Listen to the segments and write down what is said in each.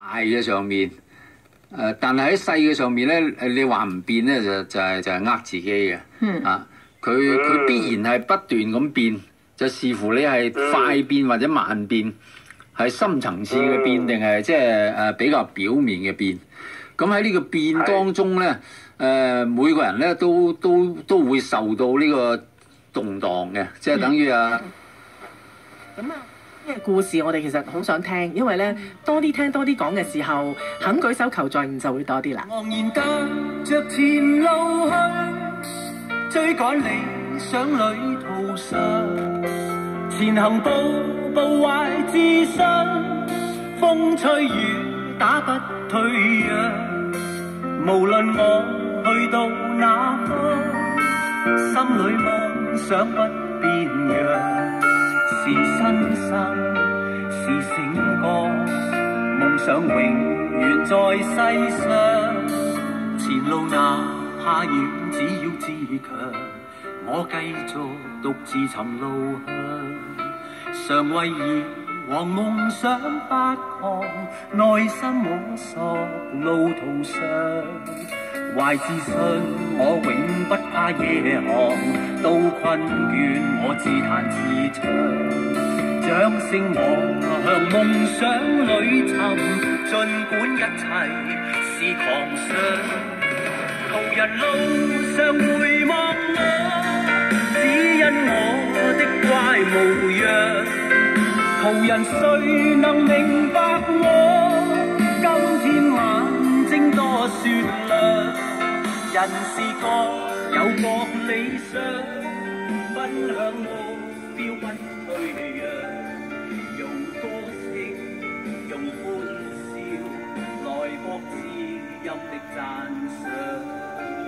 大嘅上面，但係喺細嘅上面咧，你話唔變咧就係呃自己嘅。佢必然係不斷咁變，就視乎你係快變或者慢變，係深層次嘅變定係即係比較表面嘅變。咁喺呢個變當中咧，每個人咧都會受到呢個動盪嘅，即係等於咁呢個故事我哋其實好想聽，因為咧多啲聽多啲講嘅時候，肯舉手求助就會多啲啦。 昂然踏着前路去，追趕理想旅途上，前行步步懷自信，風吹雨打不退讓。無論我去到哪方，心裏夢想不變樣。是新生，是醒覺，夢想永遠在世上。前路哪怕遠，只要自強，我繼續獨自尋路向。常為以往夢想發狂，內心摸索路途上。懷自信，我永不怕夜航，到困倦我自彈自唱，掌聲我向夢想裏尋，儘管一切是狂想。途人路上回望我，只因我的乖模樣。途人誰能明白我？今天眼睛多雪亮。人是各有各理想，分享目標不退讓，用歌聲，用歡笑，來博知音的讚賞。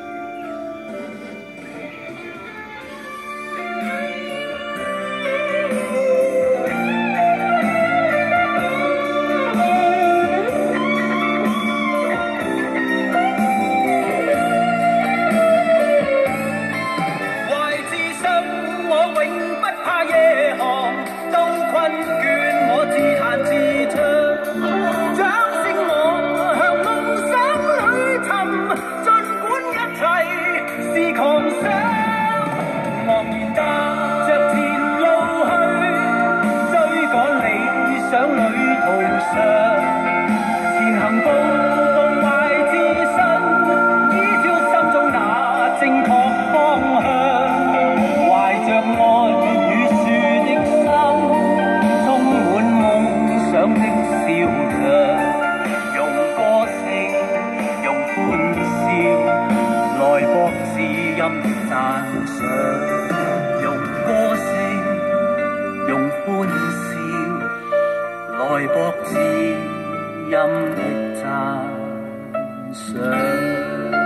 來博知音的讚賞。